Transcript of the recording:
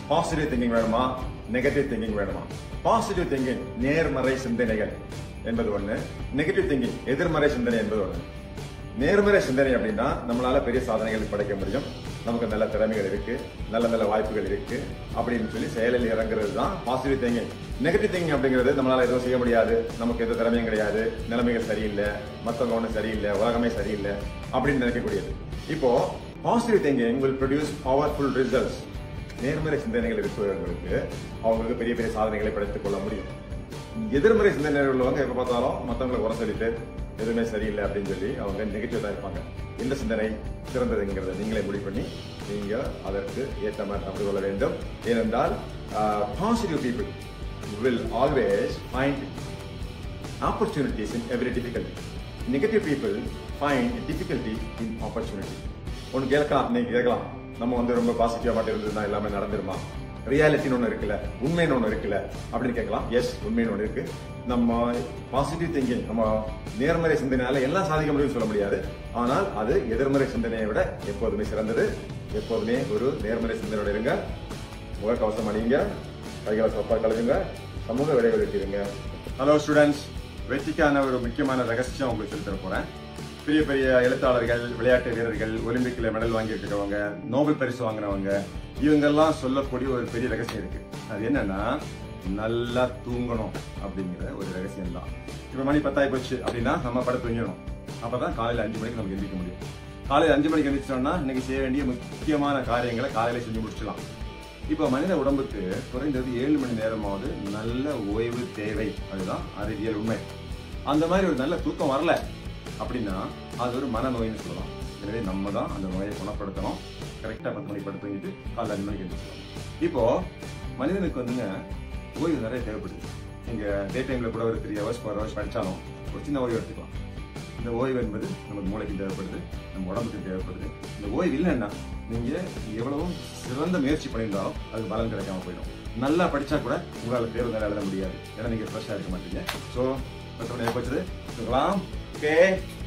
Positive thinking வேணுமா, negative thinking வேணுமா? Positive thinking நேர்மறை சிந்தனைகள் என்பது ஒண்ணு, நெகட்டிவ் திங்கிங் எதிர்மறை சிந்தனை என்பது ஒண்ணு. நேர்மறை சிந்தனை அப்படின்னா நம்மளால பெரிய சாதனைகள் படைக்க முடியும், நமக்கு நல்ல திறமைகள் இருக்கு, நல்ல நல்ல வாய்ப்புகள் இருக்கு அப்படின்னு சொல்லி செயலில் இறங்குறது தான் பாசிட்டிவ் திங்கிங். நெகட்டிவ் திங்கிங் அப்படிங்கிறது நம்மளால எதுவும் செய்ய முடியாது, நமக்கு எந்த திறமையும் கிடையாது, நிலைமைகள் சரியில்லை, மற்றவங்க ஒன்றும் சரியில்லை, உலகமே சரியில்லை அப்படின்னு நினைக்கக்கூடியது. இப்போ positive thinking will produce powerful results. நேர்மறை சிந்தனைகள் இருப்பவர்களுக்கு அவங்களுக்கு பெரிய பெரிய சாதனைகளை படைத்துக் கொள்ள முடியும். எதிர்மறை சிந்தனை உள்ளவங்க எப்ப பார்த்தாலும் மற்றவங்களை குறை சொல்லிட்டு எதுவுமே சரியில்லை அப்படின்னு சொல்லி அவங்க நெகட்டிவ் தான் இருப்பாங்க. இந்த சிந்தனை சிறந்ததுங்கிறத நீங்களே முடிவு பண்ணி நீங்க அதற்கு ஏற்ற மாதிரி நடந்து கொள்ள வேண்டும். ஏனென்றால் positive people will always find opportunities in every difficulty. Negative people find difficulty in opportunity. ஒன்னு கேட்கலாம், நீங்க கேட்கலாம், நம்ம ரொம்ப பாசிட்டிவா மட்டும் இருந்ததுன்னா எல்லாமே நடந்துருமா, ரியாலிட்டின்னு ஒண்ணு இருக்குல்ல, உண்மைன்னு ஒண்ணு இருக்குல்ல அப்படின்னு கேட்கலாம். எஸ், உண்மைன்னு ஒண்ணு இருக்கு. நம்ம பாசிட்டிவ் திங்கிங், நம்ம நேர்மறை சிந்தனையால எல்லாம் சாதிக்க முடியும்னு சொல்ல முடியாது. ஆனால் அது எதிர்மறை சிந்தனையை விட எப்போதுமே சிறந்தது. எப்போதுமே ஒரு நேர்மறை சிந்தனையோட இருங்க. முகக்கவசம் அணியுங்க, கைகளை சொப்பா கழுவுங்க, சமூக இடைவெளி இருங்க. ஹலோ ஸ்டூடெண்ட்ஸ், வெற்றிக்கான ஒரு முக்கியமான ரகசியம் உங்களுக்கு சொல்லி தர போறேன். பெரிய பெரிய எழுத்தாளர்கள், விளையாட்டு வீரர்கள், ஒலிம்பிக்ல மெடல் வாங்கி இருக்கிறவங்க, நோபல் பரிசு வாங்கினவங்க, இவங்கெல்லாம் சொல்லக்கூடிய ஒரு பெரிய ரகசியம் இருக்கு. அது என்னன்னா நல்லா தூங்கணும் அப்படிங்கிற ஒரு ரகசியம் தான். இப்ப மணி 10 ஆகி போச்சு அப்படின்னா நம்ம படம் தூங்கிடணும். அப்பதான் காலையில 5 மணிக்கு நமக்கு எந்திரிக்க முடியும். காலையில 5 மணிக்கு எந்திரிச்சோம்னா இன்னைக்கு செய்ய வேண்டிய முக்கியமான காரியங்களை காலையில செஞ்சு முடிச்சிடலாம். இப்ப மனித உடம்புக்கு குறைந்தது 7 மணி நேரமாவது நல்ல ஓய்வு தேவை. அதுதான் அறிவியல் உண்மை. அந்த மாதிரி ஒரு நல்ல தூக்கம் வரல அப்படின்னா அது ஒரு மனநோயின்னு சொல்லலாம். எனவே நம்ம தான் அந்த நோயை குணப்படுத்தணும். கரெக்டா 10 மணிக்கு படுத்து தூங்கிட்டு காலைல 5 மணிக்கு எழுந்திரிச்சோம். இப்போ மனிதனுக்கு ஓய்வு நிறைய தேவைப்படுது. நீங்க டே டைம்ல கூட ஒரு 3 hours 4 hours படிச்சாலும் ஒரு சின்ன ஓய்வு எடுத்துக்கலாம். இந்த ஓய்வு என்பது நமக்கு மூளைக்கு தேவைப்படுது, நம்ம உடம்புக்கு தேவைப்படுது. இந்த ஓய்வு இல்லைன்னா நீங்க எவ்வளவு சிறந்த முயற்சி பண்ணியிருந்தாலும் அது பலன் கிடைக்காம போயிடும். நல்லா படிச்சா கூட உங்களால தேர்வு எழுத முடியாது, ஏன்னா நீங்க ஃப்ரெஷ்ஷா இருக்க மாட்டீங்க. ஸோ 10 மணி போச்சது, ஓகே.